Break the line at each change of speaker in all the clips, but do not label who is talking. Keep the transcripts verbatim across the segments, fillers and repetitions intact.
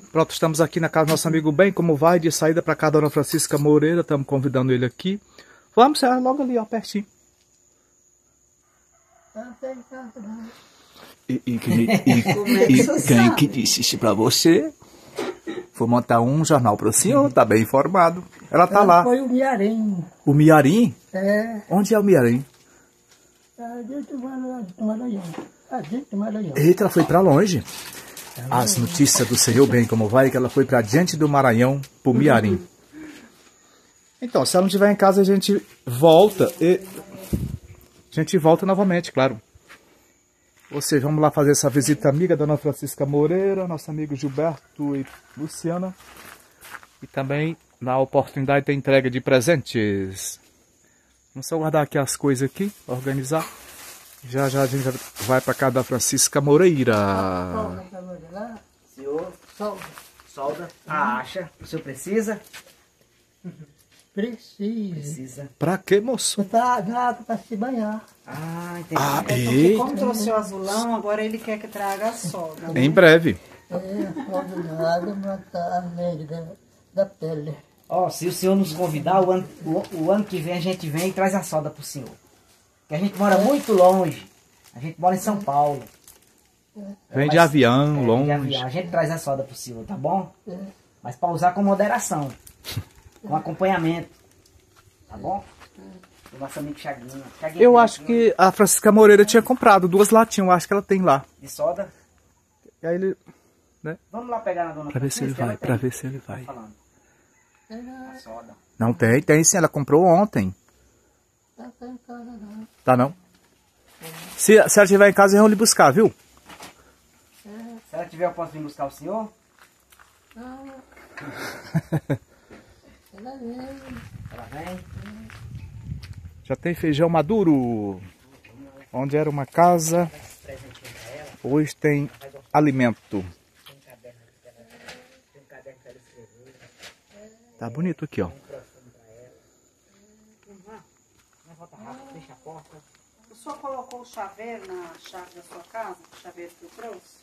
Pronto, estamos aqui na casa do nosso amigo Bem, como vai, de saída para casa da Dona Francisca Moreira, estamos convidando ele aqui. Vamos, é logo ali, ó, pertinho. E, e, e, e, e quem que disse isso pra você? Vou montar um jornal para o senhor, tá bem informado. Ela tá
Ela
lá.
Foi o Miarim.
O Miarim?
É.
Onde é o Miarim?
A gente do Maranhão. A gente do Maranhão.
Eita, ela foi pra longe. As notícias do senhor Bem, como vai, que ela foi pra diante do Maranhão, pro Miarim. Então, se ela não estiver em casa, a gente volta e... A gente volta novamente, claro. Ou seja, vamos lá fazer essa visita amiga da Dona Francisca Moreira, nosso amigo Gilberto e Luciana. E também, na oportunidade da entrega de presentes. Vamos só guardar aqui as coisas aqui, organizar. Já já a gente vai para casa da Francisca Moreira.
Senhor, solda. Solda. A acha. O senhor precisa?
Precisa.
Precisa.
Pra quê, moço?
Tá na água para se banhar.
Ah, entendi.
Ah,
É porque
ei.
como trouxe o azulão, agora ele quer que traga a solda.
Em breve.
É, fogo na água matar a neve da, da pele.
Ó, se o senhor nos convidar, o ano, o, o ano que vem a gente vem e traz a solda pro senhor. Porque a gente mora muito longe. A gente mora em São Paulo.
Vem de
Mas-
avião,
é,
longe.
de avião. A gente traz a solda pro senhor, tá bom? Mas para usar com moderação. Com acompanhamento. Tá bom? Do nosso amigo Chaguinha. Chaguinha
Eu
tem
acho
aqui,
que a Francisca Moreira tinha comprado duas latinhas, eu acho que ela tem lá.
De soda.
E aí ele...
Vamos lá pegar na dona
Pra ver se ele
Francisca,
vai,
ela
pra
tem.
ver se ele vai.
Tô falando. A soda.
Não tem, tem sim, ela comprou ontem.
Não tá em casa não.
Tá não? Se, se ela estiver em casa, eu vou lhe buscar, viu?
Se ela tiver, eu posso vir buscar o senhor?
Não. Ela vem.
Ela vem.
Já tem feijão maduro. Onde era uma casa, hoje tem alimento. Tá bonito aqui, ó.
Vai voltar rápido, deixa a porta.
O senhor colocou o chaveiro na chave da sua casa? O chaveiro que eu trouxe?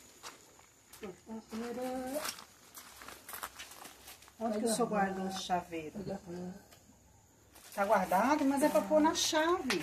Onde que o senhor guardou esse chaveiro? Tá guardado, mas é para pôr na chave.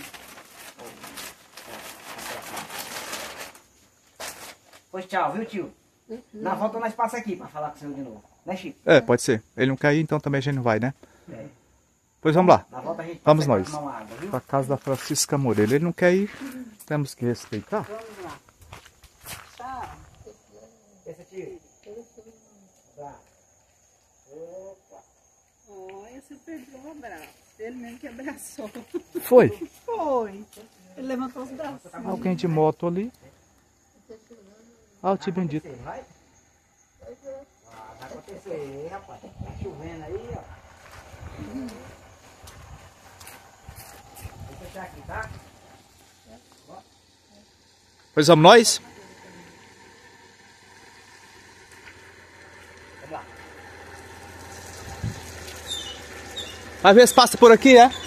Pois tchau, viu, tio? Na volta nós passa aqui pra falar com o senhor de novo. Né, Chico?
É, pode ser. Ele não cair, então também a gente não vai, né?
É.
Pois vamos lá.
Na volta a gente passa
Vamos
aqui
nós.
pra tomar uma água, viu?
Pra casa da Francisca Moreira. Ele não quer ir, temos que respeitar.
Vamos lá. Chave.
Esse tio. Tá. Opa.
Olha, você perdeu o abraço. Ele mesmo que abraçou.
Foi.
Foi. Ele levantou os braços.
Alguém de moto ali. Ah, o tio bendito.
Você vai? Ah, vai acontecer, rapaz. Tá chovendo aí, ó. Vou fechar aqui, tá?
Pois vamos nós?
Vamos lá.
Vai ver se passa por aqui, é?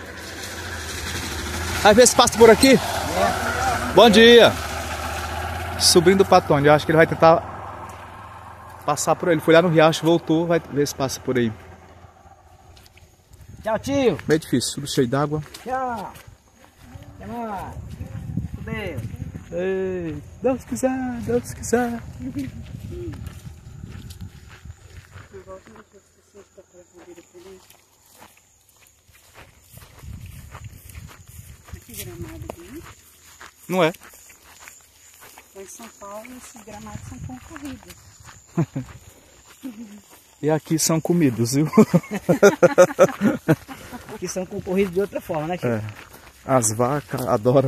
Vai ver se passa por aqui? Bom dia. Sobrinho do Patone, eu acho que ele vai tentar passar por ele. Foi lá no riacho, voltou, vai ver se passa por aí.
Tchau, tio.
Meio difícil, tudo cheio d'água.
Tchau. Até mais. Fudeu.
Ei, Deus quiser, Deus quiser.
Que gramado bonito.
Não é?
Lá em São Paulo, esses gramados são concorridos.
E aqui são comidos, viu?
Aqui são concorridos de outra forma, né, tio?
É. As vacas adoram.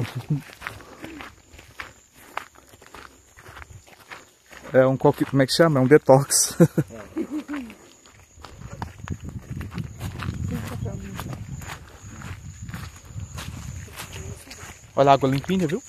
É um qualquer, como é que chama? É um detox. Olha a água limpinha, viu?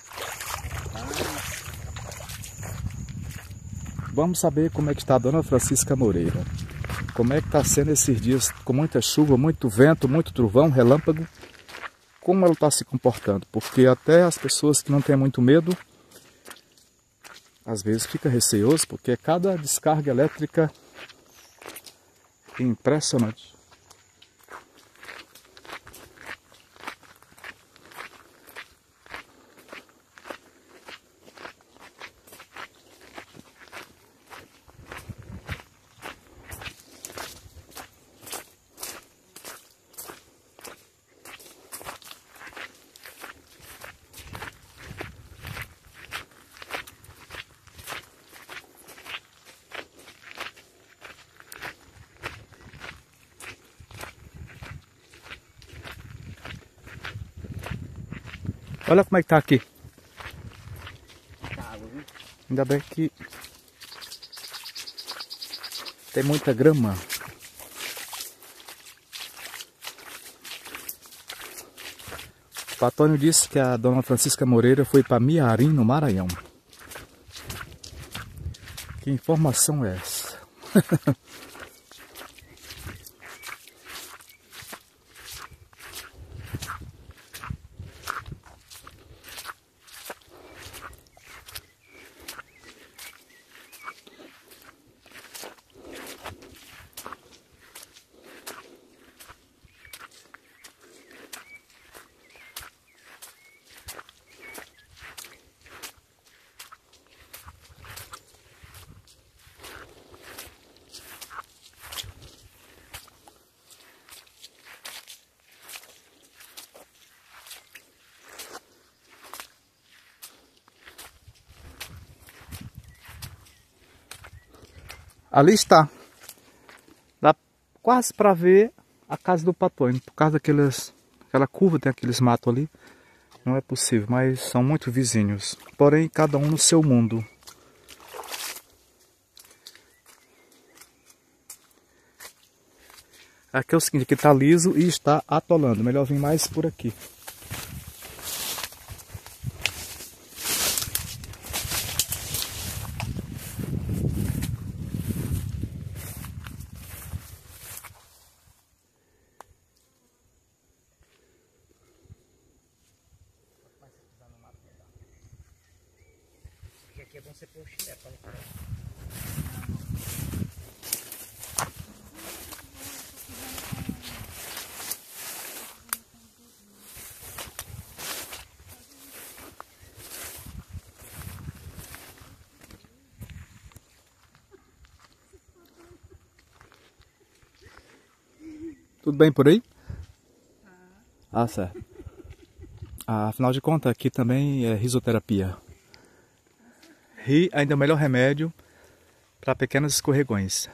Vamos saber como é que está a Dona Francisca Moreira. Como é que está sendo esses dias com muita chuva, muito vento, muito trovão, relâmpago. Como ela está se comportando. Porque até as pessoas que não têm muito medo às vezes fica receoso, porque cada descarga elétrica é impressionante. Olha como é que tá aqui. Ainda bem que tem muita grama. O Antônio disse que a dona Francisca Moreira foi para Miarim, no Maranhão. Que informação é essa? Ali está. Dá quase para ver a casa do Antônio. Por causa daqueles, aquela curva, tem aqueles matos ali. Não é possível, mas são muito vizinhos. Porém, cada um no seu mundo. Aqui é o seguinte, aqui está liso e está atolando. Melhor vir mais por aqui.
Aqui é bom você pôr o chilé para
Tudo bem por aí? Ah, certo. Ah, afinal de contas, aqui também é risoterapia. Rir ainda é o melhor remédio para pequenos escorregões.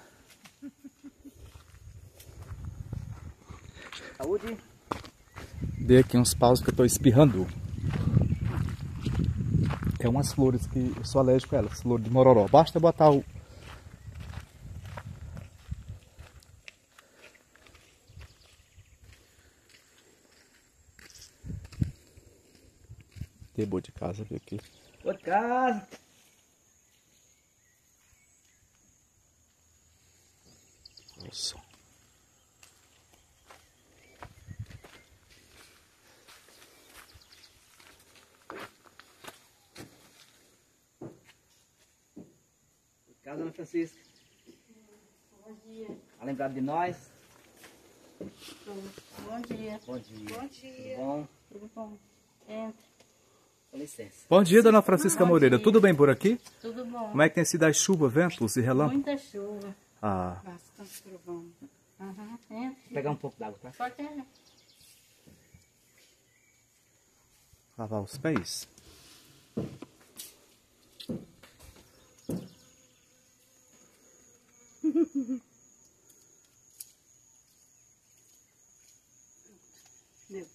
Saúde.
Dei aqui uns paus que eu estou espirrando. É umas flores que eu sou alérgico a elas, flor de mororó. Basta botar o... Tem boa de casa, viu aqui.
Boa de casa.
Nossa.
Casa, Ana Francisca.
Bom dia.
Tá lembrado de nós?
Bom dia.
Bom dia.
Bom dia.
Tudo bom?
Tudo bom? Entra.
Com licença.
Bom dia, dona Francisca
Bom
Moreira.
dia.
Tudo bem por aqui?
Tudo bom?
Como é que tem sido as chuvas, ventos e relâmpagos?
Muita chuva.
Ah,
Bastante trovão.
Aham. Entra.
Vou pegar um pouco d'água, tá?
Pode ter.
lavar os pés.
Deu.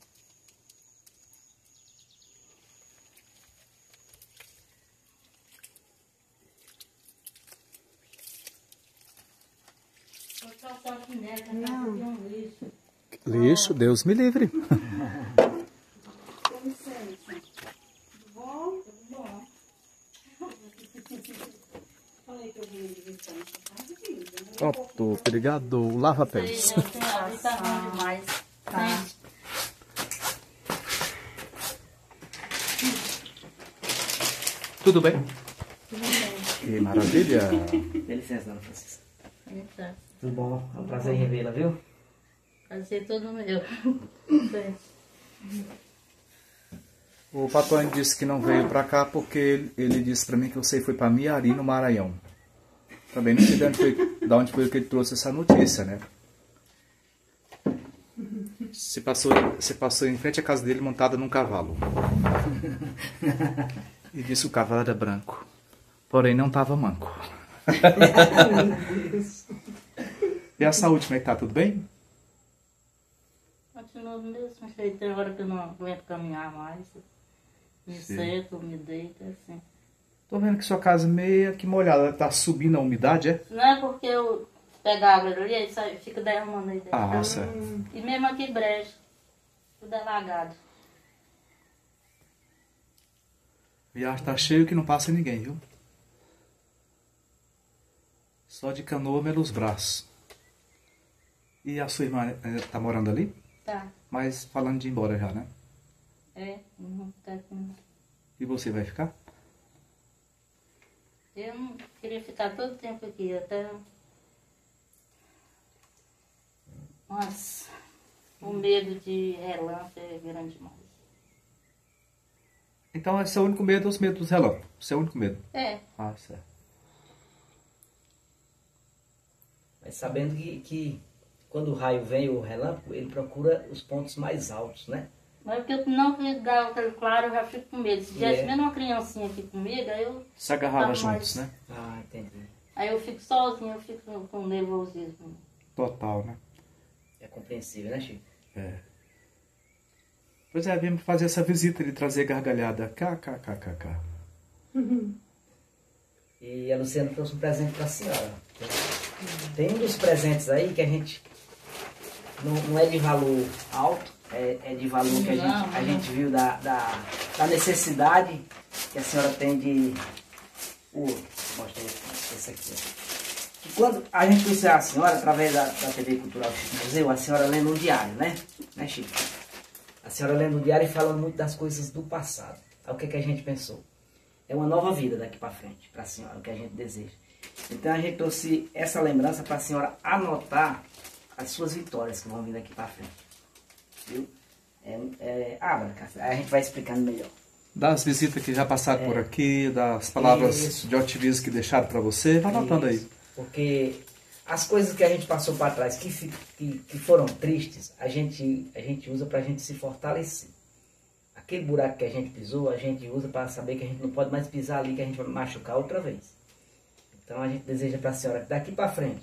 Vou soltar o chinelo, tá fazendo um lixo.
Lixo, Deus me livre.
Com licença. Tudo bom? Tudo bom. Falei que eu vim de visão.
Pronto, obrigado. Lava pés.
Ali tá bom demais.
Tá.
Tudo bem?
Tudo bem.
Que maravilha.
Dê licença, dona Francisca.
Então,
Tudo bom? É um prazer em revê-la, viu?
fazer tudo meu.
O Patonho disse que não veio pra cá porque ele, ele disse pra mim que você foi pra Miari, no Maranhão. Também não sei de onde foi, de onde foi que ele trouxe essa notícia, né? Você passou, você passou em frente à casa dele montada num cavalo. E disse que o cavalo era branco. Porém, não estava manco. E a saúde, como é que tá? Tudo bem?
Continua do mesmo jeito. Tem hora que eu não aguento caminhar mais. Me
Sim.
sento, me deito, assim.
Tô vendo que sua casa meio que molhada. Tá subindo a umidade, é?
Não é porque eu pego a água ali e sai- fica derramando aí dentro.
Ah,
Então,
certo.
e mesmo aqui brecha. Tudo é lagado.
Viagem tá cheio que não passa ninguém, viu? Só de canoa pelos braços. E a sua irmã eh, tá morando ali?
Tá.
Mas falando de ir embora já, né?
É. Uhum, tá aqui.
E você vai ficar?
Eu não queria ficar todo o tempo aqui, até. Mas o medo de relâmpago é grande demais.
Então esse é o único medo, os medos dos relâmpagos. Esse é o único medo.
É.
Ah, certo.
Mas sabendo que, que quando o raio vem, o relâmpago, ele procura os pontos mais altos, né?
Mas porque eu não vi dar aquele claro, eu já fico com medo. Se tivesse
É.
mesmo uma criancinha aqui comigo, aí eu,
Se agarrava
Tá,
juntos,
mas-
né?
Ah, entendi.
aí eu fico sozinha, eu fico com, com nervosismo.
Total, né?
É compreensível, né, Chico?
É. Pois é, viemos fazer essa visita de trazer gargalhada. Kkkk.
E a Luciana trouxe um presente para a senhora. Tem um dos presentes aí que a gente não, não é de valor alto, é, é de valor que a gente, a gente viu da, da, da necessidade que a senhora tem de... O, mostra esse aqui. Ó. Que quando a gente conheceu a senhora, através da, da T V Cultural Chico Museu, a senhora lendo um diário, né? Né, Chico? A senhora lendo um diário e falando muito das coisas do passado. Aí o que, que a gente pensou? É uma nova vida daqui para frente, para a senhora, o que a gente deseja. Então a gente trouxe essa lembrança para a senhora anotar as suas vitórias que vão vir daqui para frente. Viu? É, é, abra, Cássia, aí a gente vai explicando melhor.
Das visitas que já passaram
É.
por aqui, das palavras
Isso.
de otimismo que deixaram para você, vai anotando aí.
Isso. Porque as coisas que a gente passou para trás, que, fi- que, que foram tristes, a gente, a gente usa para a gente se fortalecer. Aquele buraco que a gente pisou, a gente usa para saber que a gente não pode mais pisar ali, que a gente vai machucar outra vez. Então a gente deseja para a senhora que daqui para frente,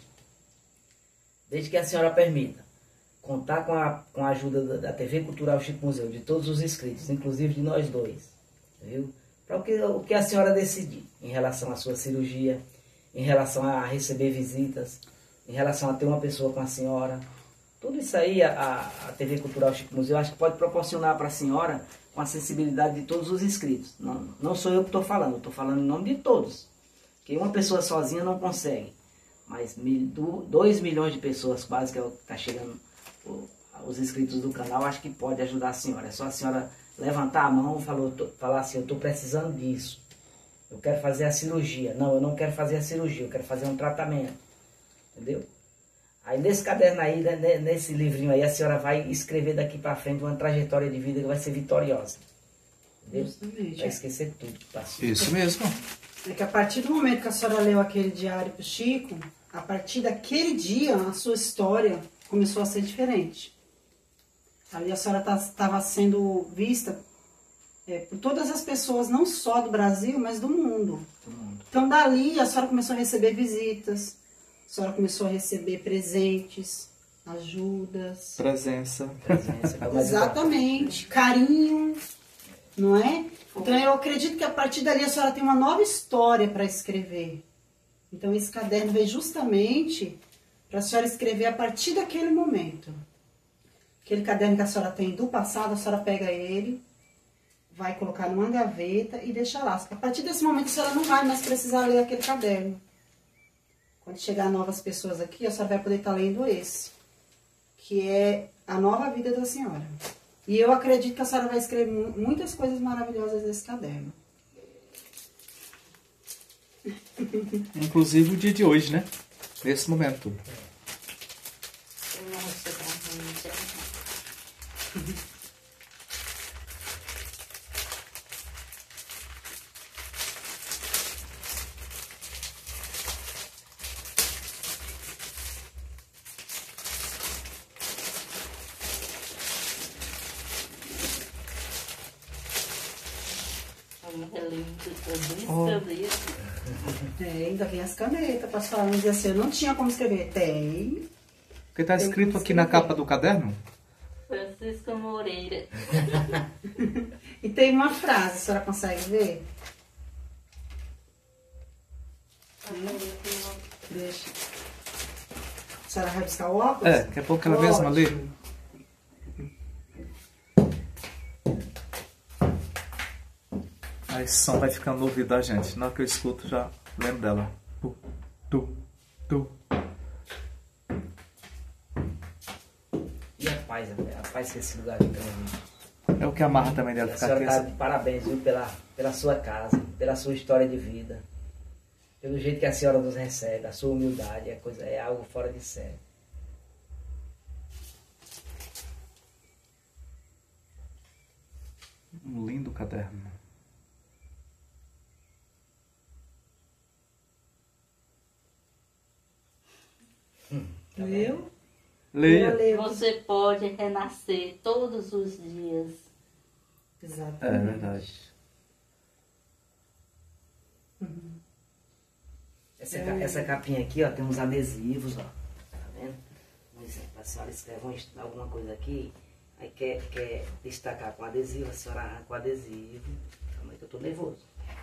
desde que a senhora permita, contar com a, com a ajuda da, da T V Cultural Chico Museu, de todos os inscritos, inclusive de nós dois, viu? Para o que, o que a senhora decidir em relação à sua cirurgia, em relação a receber visitas, em relação a ter uma pessoa com a senhora. Tudo isso aí a, a T V Cultural Chico Museu acho que pode proporcionar para a senhora com a sensibilidade de todos os inscritos. Não, não sou eu que estou falando, eu estou falando em nome de todos. Porque uma pessoa sozinha não consegue. Mas mil, do, dois milhões de pessoas quase que está chegando o, os inscritos do canal, acho que pode ajudar a senhora. É só a senhora levantar a mão e falou, tô, falar assim, eu estou precisando disso. Eu quero fazer a cirurgia. Não, eu não quero fazer a cirurgia, eu quero fazer um tratamento. Entendeu? Aí nesse caderno aí, né, nesse livrinho aí, a senhora vai escrever daqui para frente uma trajetória de vida que vai ser vitoriosa. Entendeu?
Justamente.
Vai esquecer tudo que passou.
Isso mesmo.
É que a partir do momento que a senhora leu aquele diário pro Chico, a partir daquele dia, a sua história começou a ser diferente. Ali a senhora estava sendo vista é, por todas as pessoas, não só do Brasil, mas do mundo.
Todo mundo.
Então dali a senhora começou a receber visitas, a senhora começou a receber presentes, ajudas.
Presença.
Presença, que é o mais
Exatamente, carinho, não é? Então eu acredito que a partir dali a senhora tem uma nova história para escrever. Então esse caderno veio justamente para a senhora escrever a partir daquele momento. Aquele caderno que a senhora tem do passado, a senhora pega ele, vai colocar numa gaveta e deixa lá. A partir desse momento a senhora não vai mais precisar ler aquele caderno. Quando chegar novas pessoas aqui, a senhora vai poder estar lendo esse, que é a nova vida da senhora. E eu acredito que a senhora vai escrever mu- muitas coisas maravilhosas nesse caderno.
Inclusive o dia de hoje, né? Nesse momento.
Eu não sei como não sei.
Oh.
É, ainda vem as canetas para falar, dizer assim, eu não tinha como escrever. Tem.
Porque tá
Tem
escrito
como
aqui na
escrever.
capa do caderno?
Francisca Moreira.
E tem uma frase, a senhora consegue ver? Deixa. A senhora vai buscar o óculos?
É, daqui a pouco ela mesma lê.
Ótimo.
Aí esse som vai ficando no ouvido da gente. Na hora que eu escuto, já lembro dela. Tu, tu, tu.
E a paz, a paz que esse lugar aqui também.
É o que amarra também dela
A
ficar
senhora está
tensa.
de parabéns, viu, pela, pela sua casa, pela sua história de vida, pelo jeito que a senhora nos recebe, a sua humildade, é, coisa, é algo fora de série.
Um lindo caderno.
Leu?
Leia.
Leu.
Você pode renascer todos os dias.
Exatamente.
É verdade.
Essa, ca- essa capinha aqui, ó, tem uns adesivos, ó. Tá vendo? Um exemplo, a senhora escreve um- alguma coisa aqui, aí quer, quer destacar com adesivo, a senhora arranca o adesivo. Calma aí que eu tô nervoso.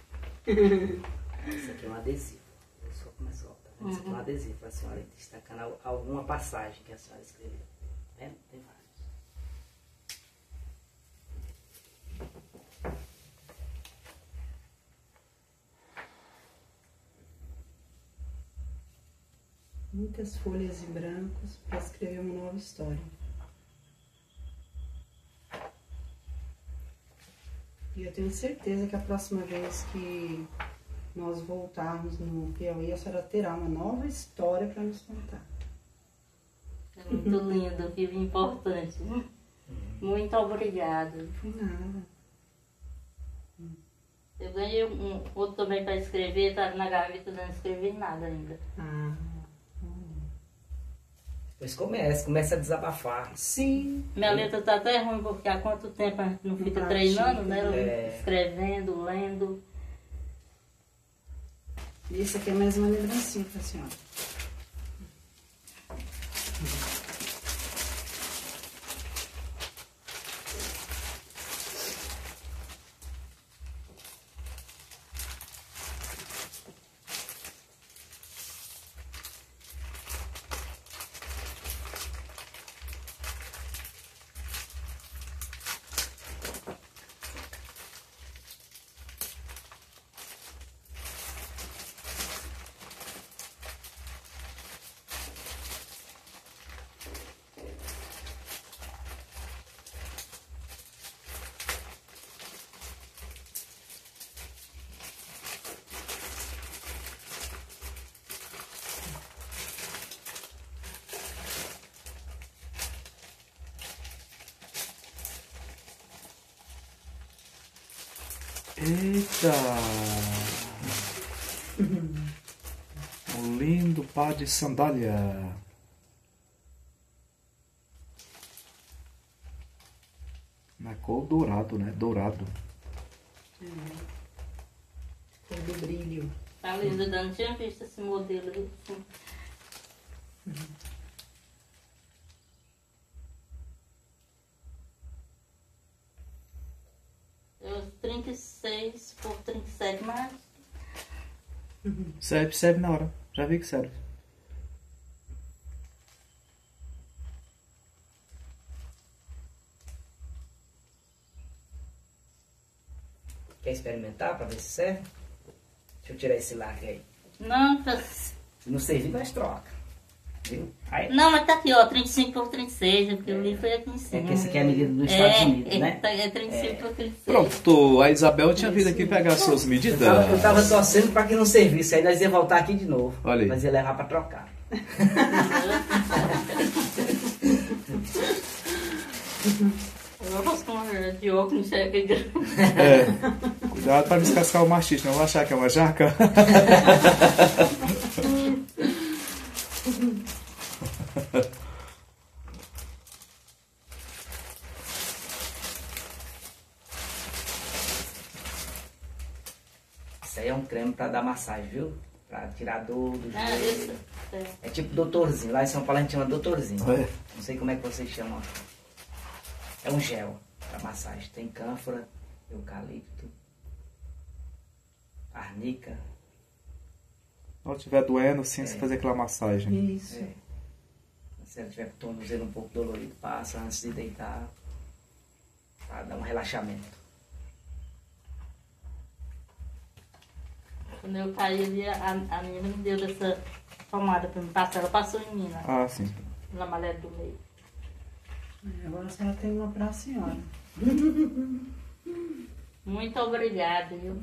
Isso aqui é um adesivo. Eu só começo, ó, tá vendo? Isso aqui é um adesivo pra senhora ir destacando al- alguma passagem que a senhora escreveu. Tá vendo? Tem vários.
Muitas folhas em brancos para escrever uma nova história. E eu tenho certeza que a próxima vez que nós voltarmos no Piauí, a senhora terá uma nova história para nos contar.
É muito lindo, viu? Importante. Muito obrigada.
Por nada.
Eu ganhei um outro também para escrever, tá na gaveta, não escrevi nada ainda.
Ah,
Depois começa, começa a desabafar.
sim.
Minha letra tá até ruim, porque há quanto tempo a gente não fica
Não
treinando,
pratica,
né?
é.
Escrevendo, lendo.
E esse aqui é mais uma lembrancinha para a senhora.
Eita! Um lindo par de sandália. Na cor dourado, né? Dourado.
Cor do brilho.
Tá lindo, eu não tinha visto esse modelo. É os trinta e seis por trinta e sete, mas
Serve, serve na hora. Já vi que serve.
Quer experimentar para ver se serve? Deixa eu tirar esse lacre aí.
não, tá-
Se não servir, nós troca. Viu? Aí,
Não, mas tá aqui, ó, trinta e cinco por trinta e seis, porque o livro foi aqui em
é
cima.
que esse aqui é a medida dos Estados
É,
Unidos,
é,
né?
tá- é trinta e cinco por trinta e seis.
Pronto, a Isabel tinha vindo aqui pegar suas medidas.
Eu tava, eu tava torcendo pra que não servisse, aí nós ia voltar aqui de novo.
Olha aí.
Nós ia levar pra trocar.
Eu gosto de óculos, é que
É, cuidado para descascar o machista, não vou achar que é uma jaca.
Isso aí é um creme pra dar massagem, viu? Pra tirar dor do
Ah,
joelho.
isso. É.
É tipo doutorzinho. Lá em São Paulo a gente chama doutorzinho.
É.
Não sei como é que vocês chamam. É um gel pra massagem. Tem cânfora, eucalipto, arnica.
Se estiver doendo, sim, você
É.
fazer aquela massagem.
Isso.
É. Se ela tiver com o tornozelo um pouco dolorido, passa antes de deitar. Pra dar um relaxamento.
Quando eu caí ali, a, a menina me deu dessa pomada pra me passar. Ela passou em mim, né?
Ah, sim.
Na maleta do meio.
Agora a senhora tem uma pra senhora.
Muito obrigada, viu?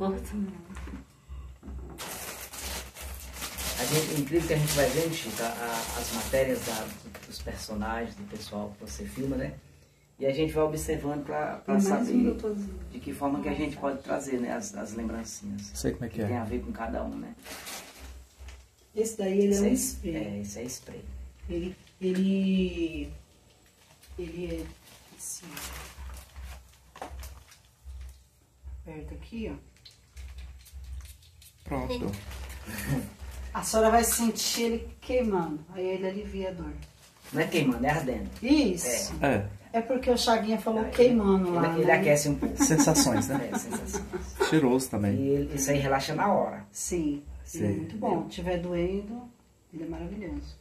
A gente, é incrível que a gente vai vendo, Chico, a- a- as matérias da- dos personagens, do pessoal que você filma, né? E a gente vai observando para
Tem mais um
saber
doutorzinho.
de que forma que a gente pode trazer, né, as, as lembrancinhas.
Sei como é que
Que tem
é.
a ver com cada um, né?
Esse daí ele é
Isso
um
aí-
spray.
É, isso é spray.
Ele, ele, ele é assim, perto aqui, ó.
Pronto.
A senhora vai sentir ele queimando, aí ele alivia a dor.
Não é queimando, é ardendo.
Isso.
É,
É, porque o Chaguinha falou
Ele-
queimando lá,
Ele, ele
né?
aquece um pouco.
sensações, né?
É, sensações.
Cheiroso
E
também.
ele- isso aí relaxa na hora.
Sim, ele é
Sim.
muito bom. Se tiver doendo, ele é maravilhoso.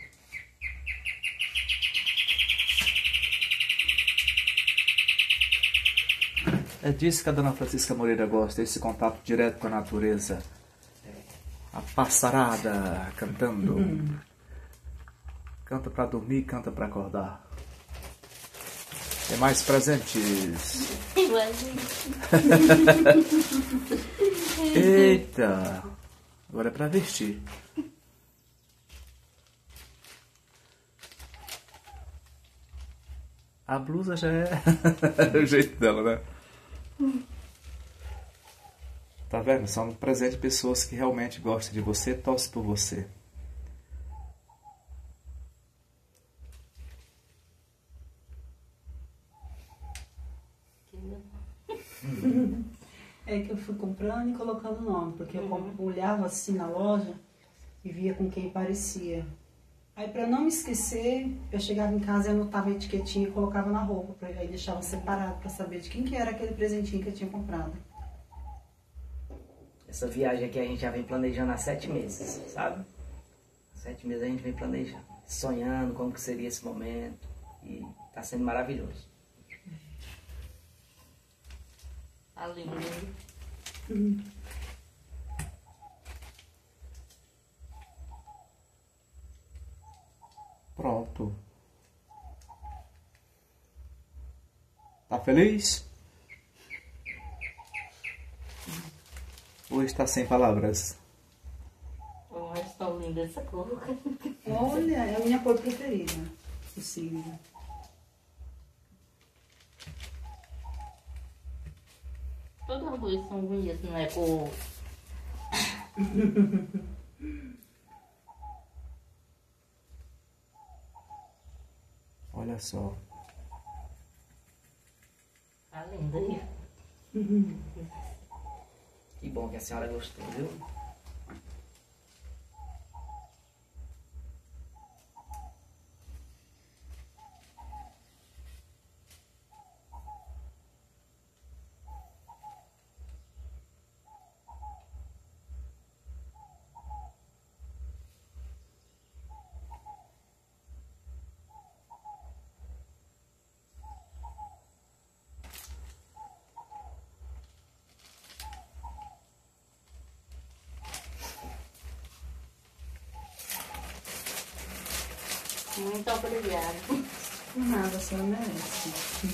É disso que a dona Francisca Moreira gosta, esse contato direto com a natureza. A passarada cantando. Canta pra dormir, canta pra acordar. Tem mais presentes. Eita! Agora é pra vestir. A blusa já é o jeito dela, né? Tá vendo? São presentes pessoas que realmente gostam de você, torcem por você.
É que eu fui comprando e colocando o nome, porque eu com- olhava assim na loja e via com quem parecia. Aí pra não me esquecer, eu chegava em casa e anotava a etiquetinha e colocava na roupa, pra, aí deixava separado pra saber de quem que era aquele presentinho que eu tinha comprado.
Essa viagem aqui a gente já vem planejando há sete meses, sabe? Há sete meses a gente vem planejando, sonhando como que seria esse momento. E tá sendo maravilhoso.
Tá lindo.
Pronto. Tá feliz? Ou está sem palavras?
Oh, mas tão linda essa cor.
Olha, é a minha cor preferida, o cinza.
Todas as luzes são bonitas, não é cor.
Olha só.
Tá linda aí.
Que bom que a senhora gostou, viu?
Muito obrigada.
Por nada, a senhora merece.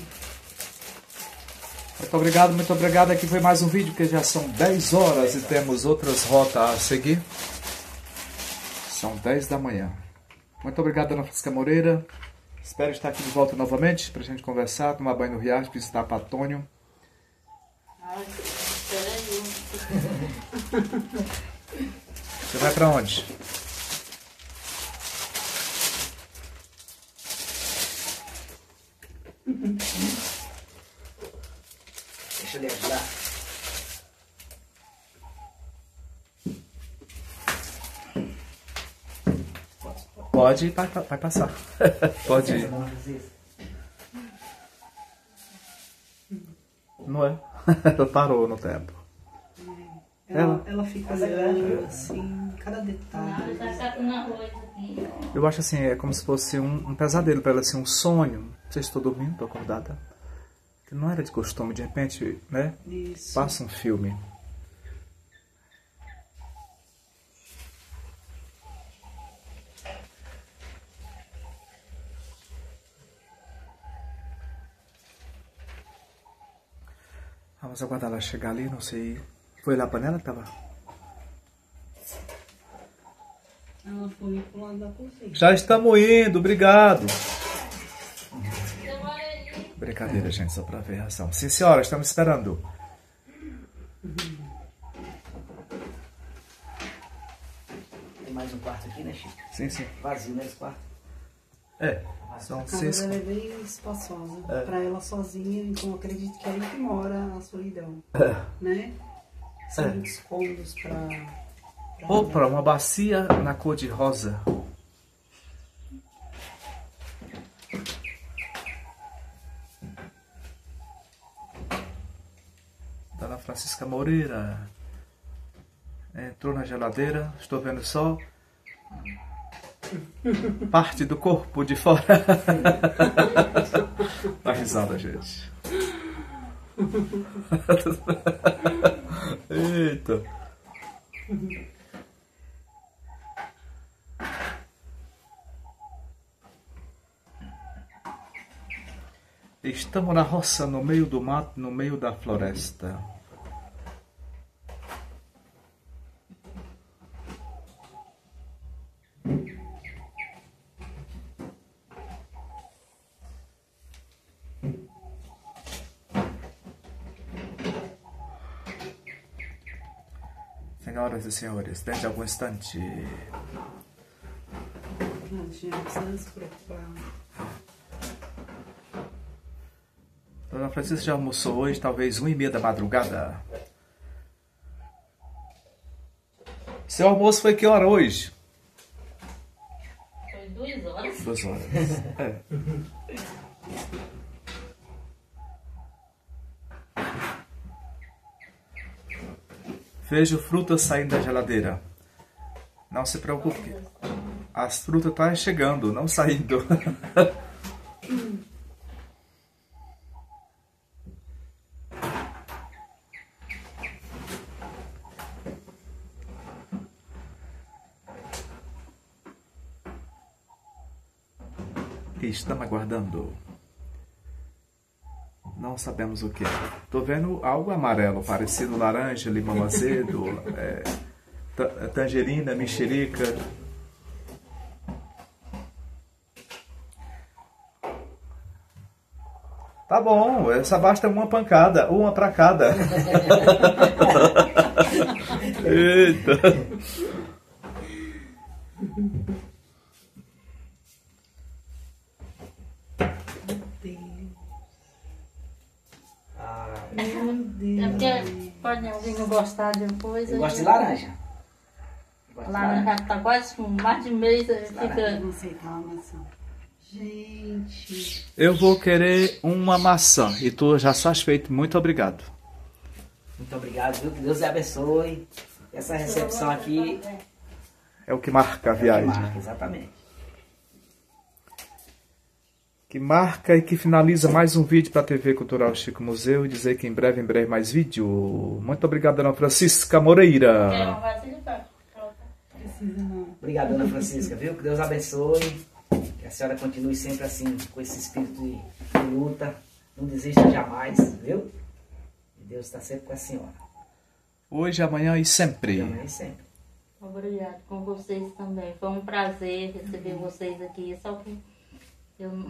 Muito obrigado, muito obrigado. Aqui foi mais um vídeo, que já são dez horas e temos outras rotas a seguir. São dez da manhã. Muito obrigado, Dona Francisca Moreira. Espero estar aqui de volta novamente para a gente conversar, tomar banho no riacho, visitar Patônio.
Ai, espera aí.
Você vai para onde?
Deixa eu lhe ajudar.
Pode, vai, vai passar. Pode ir. Não é? Ela parou no tempo.
Ela,
Ela?
ela fica olhando assim, cada detalhe.
Tá catando arroz aqui, ó.
Eu acho assim, é como se fosse um, um pesadelo para ela, assim, um sonho. Não sei se estou dormindo, estou acordada. Que não era de costume, de repente, né?
Isso.
Passa um filme. Vamos aguardar ela chegar ali, não sei. Foi lá a panela que tava?
Ela foi pro lado da cozinha.
Já estamos indo, obrigado. Brincadeira, gente, só para ver a reação. Sim, senhora, estamos esperando.
Tem mais um quarto aqui, né, Chico?
Sim, sim.
Vazio, né, esse quarto?
É, são
A casa
seis.
dela é bem espaçosa.
É.
Pra ela sozinha, então eu acredito que é aí que mora a solidão. Né? São
É.
muitos cômodos pra... pra
Opa, uma bacia na cor de rosa. Dona Francisca Moreira entrou na geladeira, estou vendo só parte do corpo de fora. Tá risada, gente. Eita. Estamos na roça, no meio do mato, no meio da floresta. Senhoras e senhores, dentro de algum instante.
Não, gente, não precisa se preocupar.
Dona Francisca já almoçou hoje, talvez uma e meia da madrugada. Seu almoço foi que hora hoje?
Foi duas horas.
Duas horas. É. Vejo frutas saindo da geladeira. Não se preocupe. As frutas estão chegando, não saindo. Estamos aguardando. Não sabemos o que é. Tô vendo algo amarelo, parecido laranja, limão azedo, é, tangerina, mexerica. Tá bom, essa basta uma pancada, uma pra cada. Eita.
Meu Deus.
É porque pode alguém não gostar de coisa.
Eu gosto de laranja. Eu gosto de
Laranja tá quase com mais de mês, aí fica.
Não aceitar uma maçã. Gente.
Eu vou querer uma maçã e tô já satisfeito. Muito obrigado.
Muito obrigado, viu? Que Deus lhe abençoe. Essa recepção aqui
É o que marca a
é o que
viagem.
marca, exatamente.
Que marca e que finaliza mais um vídeo para a T V Cultural Chico Museu e dizer que em breve, em breve mais vídeo. Muito obrigado, Dona Francisca Moreira.
Quer uma vasilha pra colocar?
Precisa não.
Obrigado, Dona Francisca, viu? Que Deus abençoe. Que Que a senhora continue sempre assim, com esse espírito de, de luta. Não desista jamais, viu? E Deus está sempre com a senhora.
Hoje, amanhã e sempre.
Amanhã e sempre.
Obrigado com vocês também. Foi um prazer receber vocês aqui. Só que eu não...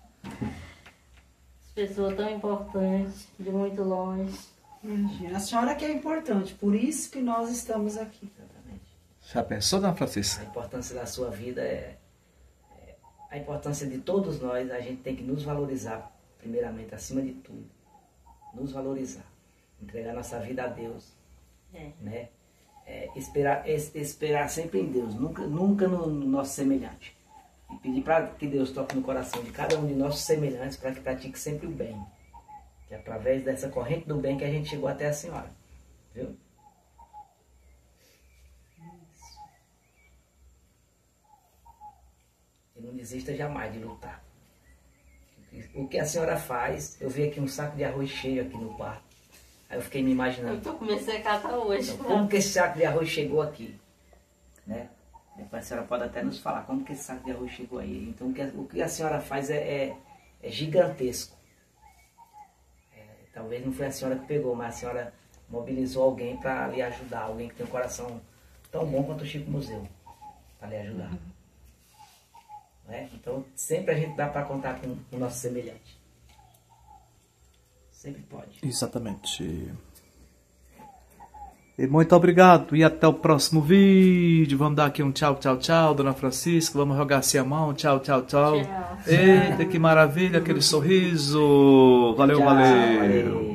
As pessoas tão importantes, de muito longe.
Imagina, a senhora que é importante, por isso que nós estamos aqui.
Exatamente.
Já pensou, dona Francisca?
A importância da sua vida é, é... A importância de todos nós, a gente tem que nos valorizar, primeiramente, acima de tudo. Nos valorizar. Entregar nossa vida a Deus.
É.
Né? É, esperar, é, esperar sempre em Deus, nunca, nunca no, no nosso semelhante. E pedir para que Deus toque no coração de cada um de nossos semelhantes para que pratique sempre o bem. Que é através dessa corrente do bem que a gente chegou até a senhora. Viu? E não desista jamais de lutar. O que a senhora faz, eu vi aqui um saco de arroz cheio aqui no quarto. Aí eu fiquei me imaginando.
Eu tô comecei a catar hoje.
Então, como que esse saco de arroz chegou aqui? Né? Depois a senhora pode até nos falar como que esse saco de arroz chegou aí. Então o que a, o que a senhora faz é, é, é gigantesco. É, talvez não foi a senhora que pegou, mas a senhora mobilizou alguém para lhe ajudar. Alguém que tem um coração tão bom quanto o Chico Museu. Para lhe ajudar. Uhum. Né? Então sempre a gente dá para contar com o nosso semelhante. Sempre pode.
Exatamente. E muito obrigado. E até o próximo vídeo. Vamos dar aqui um tchau, tchau, tchau, dona Francisca. Vamos rogar assim a mão. Tchau, tchau, tchau.
Tchau.
Eita, que maravilha, aquele sorriso. Valeu,
Tchau,
valeu.
valeu.